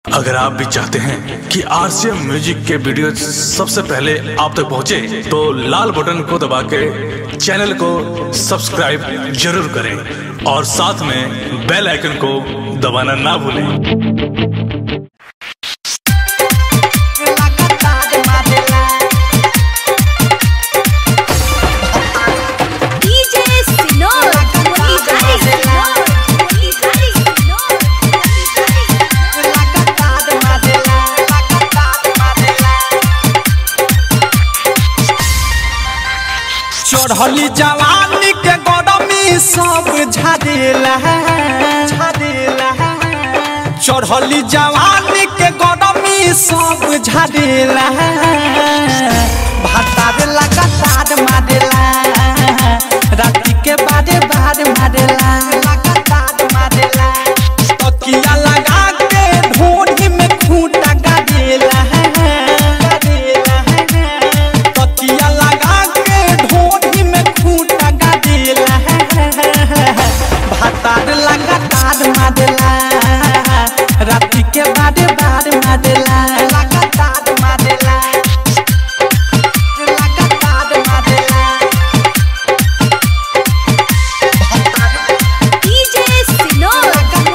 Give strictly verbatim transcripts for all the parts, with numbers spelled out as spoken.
अगर आप भी चाहते हैं कि आरसीएम म्यूजिक के वीडियो सबसे पहले आप तक पहुंचे, तो लाल बटन को दबा के चैनल को सब्सक्राइब जरूर करें और साथ में बेल आइकन को दबाना ना भूलें। चढ़ली जवानी के गरमी सब झाड़ेला झाड़ेला चढ़ली जवानी के गरमी सब झाड़ेला भातार लगातार मारेला राती के बारे बार मारेला लगातार मारेला तकिया लगा के ढोरी में खूंटा गाड़ेला तकिया लगा भातार लगातार मारेला राती के बारे बार मारेला लगातार मारेला लगातार मारेला डीजे सिनोर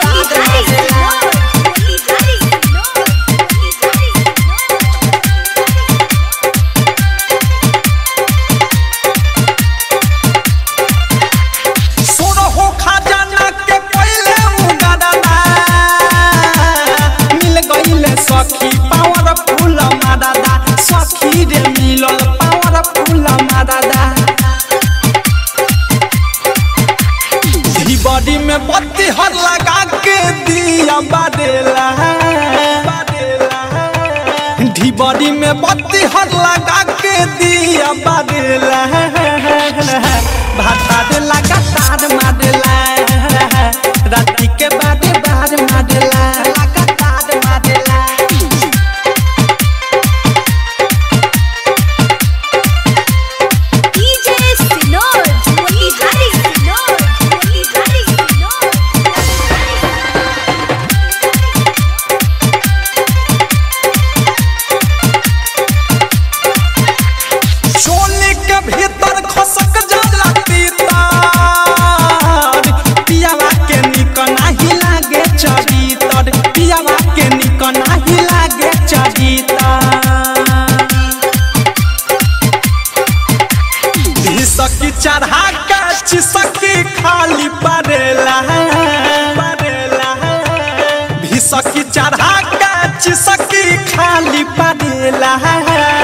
सखी पावर फूल मादादा सखी रे मिलल पावर फूल मादादा धी बॉडी में बत्ती हर लगा के दिया बादेला धी बॉडी में बत्ती हर लगा के दिया बादेला भातार लगातार मारेला राती के बारे बार मारेला लगातार मारेला भीतर खसक जाला तीतर पियावा के निक नाही लागे चरितर पियावा के निक नाही लागे चरितर सकी चढ़ा के चिसकी खाली पड़ेला पड़ेला भी सकी चढ़ा के चिसकी खाली पड़ेला